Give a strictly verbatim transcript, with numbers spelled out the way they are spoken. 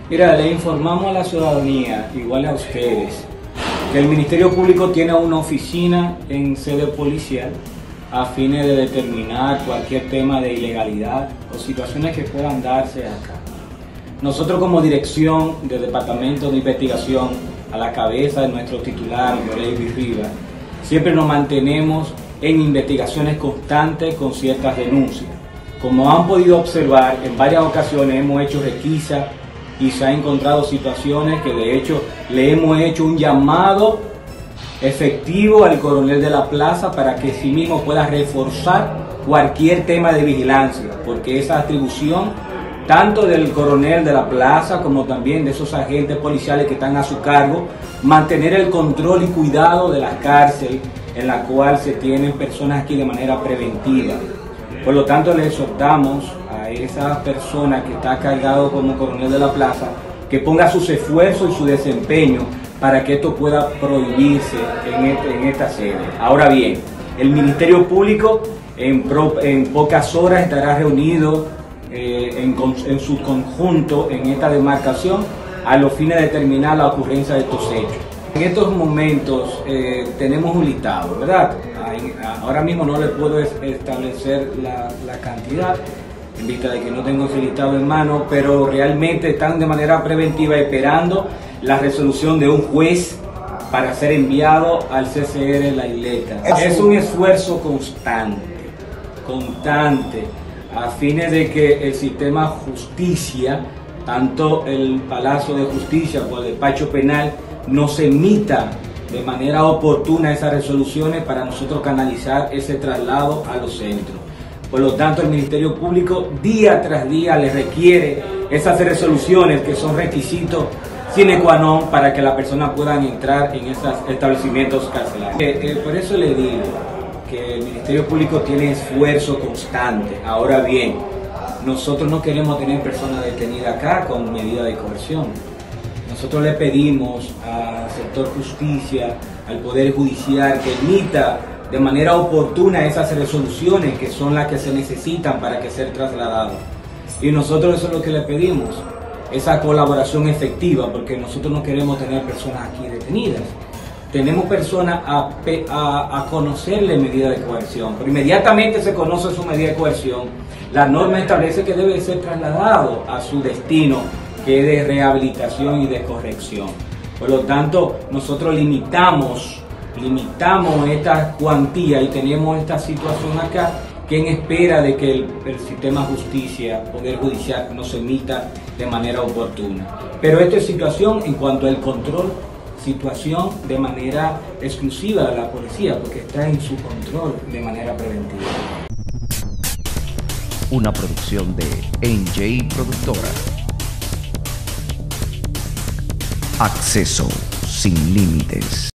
Mira, le informamos a la ciudadanía, igual a ustedes, que el Ministerio Público tiene una oficina en sede policial a fines de determinar cualquier tema de ilegalidad o situaciones que puedan darse acá. Nosotros como dirección del Departamento de Investigación, a la cabeza de nuestro titular, Yoleiby Rivas, siempre nos mantenemos en investigaciones constantes con ciertas denuncias. Como han podido observar, en varias ocasiones hemos hecho requisas y se han encontrado situaciones que de hecho le hemos hecho un llamado efectivo al coronel de la plaza para que sí mismo pueda reforzar cualquier tema de vigilancia, porque esa atribución tanto del coronel de la plaza como también de esos agentes policiales que están a su cargo, mantener el control y cuidado de la cárcel en la cual se tienen personas aquí de manera preventiva. Por lo tanto, le exhortamos a esa persona que está cargado como coronel de la plaza que ponga sus esfuerzos y su desempeño para que esto pueda prohibirse en, este, en esta sede. Ahora bien, el Ministerio Público en, pro, en pocas horas estará reunido eh, en, en su conjunto en esta demarcación a los fines de determinar la ocurrencia de estos hechos. En estos momentos eh, tenemos un listado, ¿verdad? Ahora mismo no le puedo establecer la, la cantidad en vista de que no tengo ese listado en mano, pero realmente están de manera preventiva esperando la resolución de un juez para ser enviado al C C R La Isleta. Es un esfuerzo constante, constante, a fines de que el sistema justicia, tanto el Palacio de Justicia como el despacho penal, nos emita de manera oportuna esas resoluciones para nosotros canalizar ese traslado a los centros. Por lo tanto, el Ministerio Público día tras día le requiere esas resoluciones que son requisitos sine qua non para que las personas puedan entrar en esos establecimientos carcelarios. Eh, eh, por eso le digo que el Ministerio Público tiene esfuerzo constante. Ahora bien, nosotros no queremos tener personas detenidas acá con medida de coerción. Nosotros le pedimos al sector justicia, al Poder Judicial, que emita de manera oportuna esas resoluciones que son las que se necesitan para que sea trasladado. Y nosotros eso es lo que le pedimos, esa colaboración efectiva, porque nosotros no queremos tener personas aquí detenidas. Tenemos personas a, a, a conocerle medida de coerción, pero inmediatamente se conoce su medida de coerción, la norma establece que debe ser trasladado a su destino, que es de rehabilitación y de corrección. Por lo tanto, nosotros limitamos, limitamos esta cuantía y tenemos esta situación acá que en espera de que el, el sistema de justicia, Poder Judicial, nos emita de manera oportuna. Pero esta es situación en cuanto al control, situación de manera exclusiva de la policía, porque está en su control de manera preventiva. Una producción de N J Productora. Acceso sin límites.